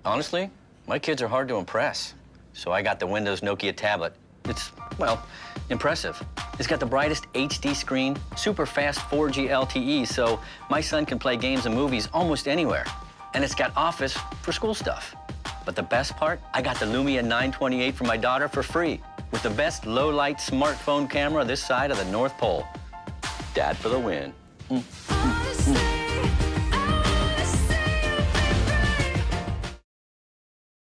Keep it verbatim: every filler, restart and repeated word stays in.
Honestly, my kids are hard to impress. So I got the Windows Nokia tablet. It's, well, impressive. It's got the brightest H D screen, super fast four G L T E, so my son can play games and movies almost anywhere. And it's got Office for school stuff. But the best part, I got the Lumia nine twenty-eight for my daughter for free, with the best low-light smartphone camera this side of the North Pole. Dad for the win. Mm.